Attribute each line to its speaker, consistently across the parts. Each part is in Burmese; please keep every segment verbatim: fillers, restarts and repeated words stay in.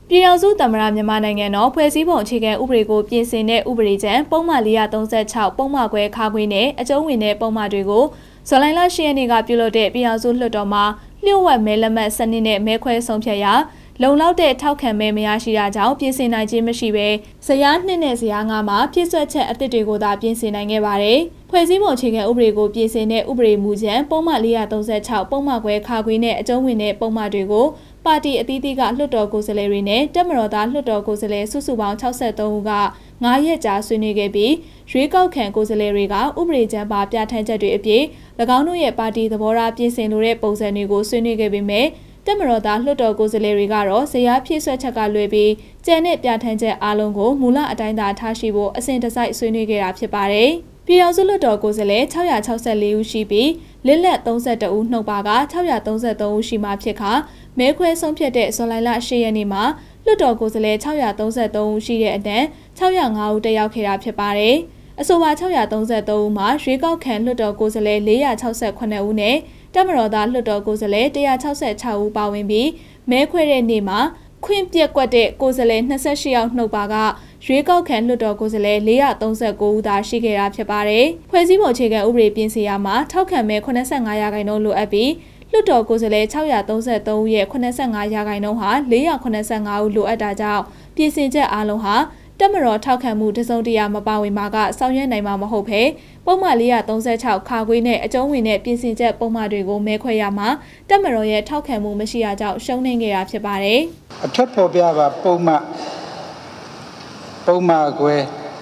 Speaker 1: ပြည်ထောင်စုသမ္မတမြန်မာနိုင်ငံတော်ဖွဲ့စည်းပုံအခြေခံဥပဒေကိုပြင်ဆင်တဲ့ဥပဒေကြမ်းပုံမှန်၄၃၆ပုံမှန်ခွဲခါခွေနဲ့အကျုံးဝင်တဲ့ပုံမှန်တွေကိုဇွန်လ၈ရက်နေ့ကပြုလုပ်တဲ့ပြည်ထောင်စုလွှတ်တော်မှာလျှို့ဝှက်မဲလက်မှတ်စနစ်နဲ့မဲခွဲဆုံးဖြတ်ရာလုံလောက်တဲ့ထောက်ခံမဲမရရှိတာကြောင့်ပြင်ဆင်နိုင်ခြင်းမရှိဘဲဇယားနှစ်နဲ့ဇယားငါးမှာပြည့်စွက်ချက်အသစ်တွေကိုသာပြင်ဆင်နိုင်ခဲ့ပါတယ်။ဖွဲ့စည်းပုံအခြေခံဥပဒေကိုပြင်ဆင်တဲ့ဥပဒေမူကြမ်းပုံမှန်၄၃၆ပုံမှန်ခွဲခါခွေနဲ့အကျုံးဝင်တဲ့ပုံမှန်တွေကိုပါတီအသီးသီးကလွှတ်တော်ကိုယ်စားလှယ်တွေနဲ့တပ်မတော်သားလွှတ်တော်ကိုယ်စားလှယ်စုစုပေါင်း၆၃ဦးကငါးရက်ကြာဆွေးနွေးခဲ့ပြီးရွေးကောက်ခံကိုယ်စားလှယ်တွေကဥပဒေကြမ်းပါပြဋ္ဌာန်းချက်တွေအပြင်၎င်းတို့ရဲ့ပါတီသဘောထားပြင်ဆင်လိုတဲ့ပုံစံတွေကိုဆွေးနွေးခဲ့ပေမဲ့တပ်မတော်သားလွှတ်တော်ကိုယ်စားလှယ်တွေကတော့ဇယားဖြည့်ဆွက်ချက်ကလွဲပြီးကျန်တဲ့ပြဋ္ဌာန်းချက်အားလုံးကိုမူလအတိုင်းသာထားရှိဖို့အစဉ်တစိုက်ဆွေးနွေးခဲ့တာဖြစ်ပါတယ်။ပြည်ထောင်စုလွှတ်တော်ကိုယ်စားလှယ်၆၆၄ဦးရှိပြီးလစ်လက်၃၁ဦးနှုတ်ပါက၆၃၃ဦးရှိမှဖြစ်ခါမဲခွဲဆုံးဖြတ်တဲ့ဇွန်လ၈ရက်နေ့မှာလွှတ်တော်ကိုယ်စားလှယ်၆၃၃ဦးရှိတဲ့အတန်း၆၀၅ဦးတက်ရောက်ခဲ့တာဖြစ်ပါတယ်။အဆိုပါ၆၃၃ဦးမှာရွေးကောက်ခံလွှတ်တော်ကိုယ်စားလှယ်၄၆၈ဦးနဲ့တပ်မတော်သားလွှတ်တော်ကိုယ်စားလှယ်၁၆၆ဦးပါဝင်ပြီးမဲခွဲတဲ့နေ့မှာခွင့်ပြက်ကွက်တဲ့ကိုယ်စားလှယ်၂၈ယောက်နှုတ်ပါကရွေးကောက်ခံလွှတ်တော်ကိုယ်စားလှယ်၄၃၉ဦးသာရှိခဲ့တာဖြစ်ပါတယ်။ဖွဲ့စည်းပုံအခြေခံဥပဒေပြင်ဆင်ရာမှာထောက်ခံမဲ၈၅ရာခိုင်နှုန်းလိုအပ်ပြီးလွှတ်တော်ကိုယ်စားလှယ်၆၃၃ဦးရဲ့၈၅ရာခိုင်နှုန်းဟာ၄၇၅ဦးလိုအပ်တာကြောင့်ပြင်ဆင်ချက်အားလုံးဟာတပ်မတော်ထောက်ခံမှုတစုံတရာမပါဝင်မှာကဆောင်ရွက်နိုင်မှာမဟုတ်ဘဲပုံမှန်၄၃၆ခါခွေးနဲ့အကျုံးဝင်တဲ့ပြင်ဆင်ချက်ပုံမှန်တွေကိုမဲခွဲရမှာတပ်မတော်ရဲ့ထောက်ခံမှုမရှိတာကြောင့်ရှုံးနိမ့်ခဲ့တာဖြစ်ပါတယ်
Speaker 2: ။အထက်ဖော်ပြပါပုံမှန်ပုံမှန်ခွဲ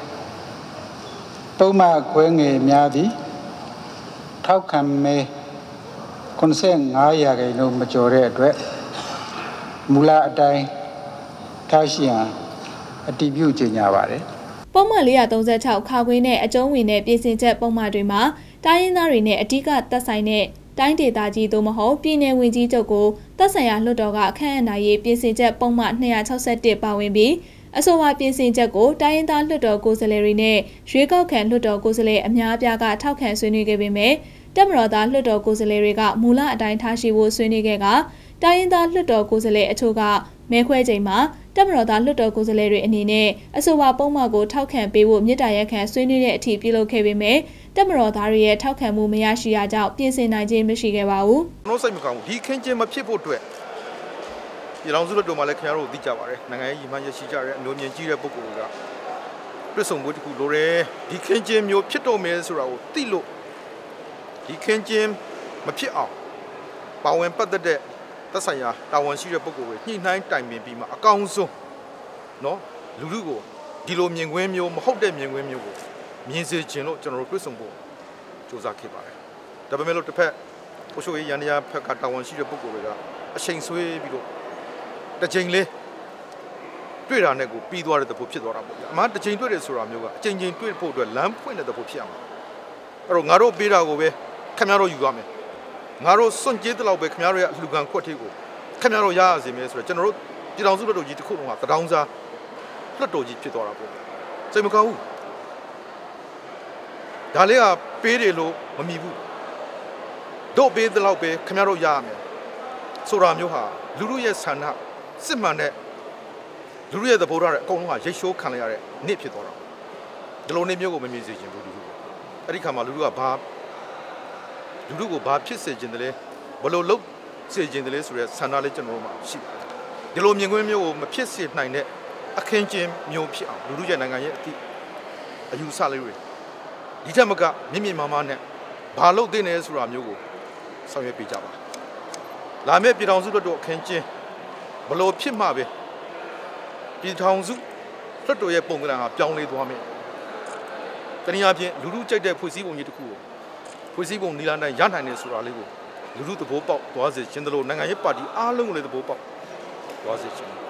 Speaker 2: ပုံမှန်ခွဲငယ်များသည်ထောက်ခံမဲ၉၅ရာခိုင်နှုန်းမကျော်တဲ့အတွက်မူလအတိုင်းထားရှိရန်အတည်ပြုကြေညာပါတယ်
Speaker 1: ။ပုံမှန်၄၃၆ခါခွေးနဲ့အကျုံးဝင်တဲ့ပြင်ဆင်ချက်ပုံမှန်တွေမှာတိုင်းရင်းသားတွေနဲ့အဓိကသက်ဆိုင်တဲ့တိုင်းဒေသကြီးသို့မဟုတ်ပြည်내ဝင်ကြီးချုပ်ကိုသက်ဆိုင်ရာလွှတ်တော်ကခန့်အပ်နိုင်ရေးပြင်ဆင်ချက်ပုံမှန်၂၆၁ပါဝင်ပြီးအဆိုပါပြင်ဆင်ချက်ကိုတိုင်းရင်းသားလွှတ်တော်ကိုယ်စားလှယ်တွေနဲ့ရွေးကောက်ခံလွှတ်တော်ကိုယ်စားလှယ်အများအပြားကထောက်ခံဆွေးနွေးခဲ့ပေမဲ့တပ်မတော်သားလွှတ်တော်ကိုယ်စားလှယ်တွေကမူလအတိုင်းထားရှိဖို့ဆွေးနွေးခဲ့ကတိုင်းရင်းသားလွှတ်တော်ကိုယ်စားလှယ်အချို့ကမဲခွဲချိန်မှာတပ်မတော်သားလွှတ်တော်ကိုယ်စားလှယ်တွေအနေနဲ့အဆိုပါပုံမှန်ကိုထောက်ခံပေးဖို့မြစ်တာရက်ခံဆွေးနွေးတဲ့အထိပြုလုပ်ခဲ့ပေမဲ့တပ်မတော်သားတွေရဲ့ထောက်ခံမှုမရရှိတာကြောင့်ပြင်ဆင်နိုင်ခြင်းမရှိခဲ့ပါဘူး
Speaker 3: ။ကျွန်တော်စိတ်မကောင်းဘူး။ဒီခင်းချင်းမဖြစ်ဖို့အတွက်ပြည်ထောင်စုလွှတ်တော်မှာလည်းခင်ဗျားတို့သိကြပါရဲ့။နိုင်ငံရေးရည်မှန်းချက်ရှိကြတဲ့အမျိုးမြင်ကြီးတဲ့ပုဂ္ဂိုလ်တွေကပြစ်ဆုံမှုတစ်ခုလိုတယ်။ဒီခင်းချင်းမျိုးဖြစ်တော့မယ်ဆိုတာကိုသိလို့ဒီခင်းချင်းမဖြစ်အောင်ပါဝင်ပတ်သက်တဲ့သက်ဆိုင်ရာတာဝန်ရှိတဲ့ပုဂ္ဂိုလ်တွေညှိနှိုင်းတိုင်ပင်ပြီးမှအကောင်းဆုံးနော်လူလူကိုဒီလိုမြင်ကွင်းမျိုးမဟုတ်တဲ့မြင်ကွင်းမျိုးကိုမြင်စေခြင်းလို့ကျွန်တော်တို့တွေ့ဆုံဖို့စူးစမ်းခဲ့ပါတယ်။ဒါပေမဲ့လို့တစ်ဖက်ကိုရှိုးရန်ရဖက်ကတာဝန်ရှိတဲ့ပုဂ္ဂိုလ်တွေကအချိန်ဆွေးပြီးတော့တစ်ချိန်လေးတွေ့တာနဲ့ကိုပြီးသွားတဲ့သဘောဖြစ်သွားတာပေါ့ဗျာ။အမှတစ်ချိန်တွေ့တယ်ဆိုတာမျိုးကအချိန်ချင်းတွေ့ဖို့အတွက်လမ်းဖွင့်တဲ့သဘောဖြစ်အောင်အဲ့တော့ငါတို့ပေးတာကိုပဲခင်ဗျားတို့ယူရမယ်ငါတို့စွန့်ကြဲတဲ့လောက်ပဲခင်ဗျားတို့ရဲ့လူကန်ခွက်သေးကိုခင်ဗျားတို့ရရစီမယ်ဆိုတော့ကျွန်တော်တို့ပြည်တော်စုလွှတ်တော်ကြီးတစ်ခုလုံးကတထောင်စားလွှတ်တော်ကြီးဖြစ်သွားတာပေါ့စိတ်မကောင်းဘူးဒါလေးကပေးတယ်လို့မမြည်ဘူးတို့ပေးတဲ့လောက်ပဲခင်ဗျားတို့ရရမယ်ဆိုတာမျိုးဟာလူလူရဲ့ဆန္ဒစစ်မှန်တဲ့လူလူရဲ့သဘောထားတဲ့အကုန်လုံးကရိတ်ရှိုးခံလိုက်ရတဲ့နေ့ဖြစ်သွားတာဒီလိုနေ့မျိုးကိုမမြင်စေချင်ဘူးလူလူအဲ့ဒီခါမှာလူလူကဘာလူလူကိုဘာဖြစ်စေခြင်းတလဲဘလို့လုတ်စေခြင်းတလဲဆိုရဲဆန္ဒလေးကျွန်တော်တို့မှာရှိတယ်ဒီလိုမြင်ကွင်းမျိုးကိုမဖြစ်စေနိုင်တဲ့အခင်းကျင်းမျိုးဖြစ်အောင်လူလူရဲ့နိုင်ငံရဲ့အတိအယူဆလေးတွေဒီထက်မကမြင့်မြင့်မားမားနဲ့ဘာလို့သိနေလဲဆိုတာမျိုးကိုဆောင်ရွက်ပေးကြပါလာမယ့်ပြည်ထောင်စုလွှတ်တော်အခင်းကျင်းဘလို့ဖြစ်မှပဲပြည်ထောင်စုလွှတ်တော်ရဲ့ပုံစံဟာပြောင်းလဲသွားမယ်တနည်းအားဖြင့်လူလူကြိုက်တဲ့ဖွဲ့စည်းပုံကြီးတစ်ခုကိုဖွဲ့စည်းပုံနီလာတိုင်းရနိုင်တယ်ဆိုတာလေးကိုလူလူသဘောပေါက်သွားစေခြင်းတို့နိုင်ငံရေးပါတီအားလုံးကိုလည်းသဘောပေါက်သွားစေခြင်း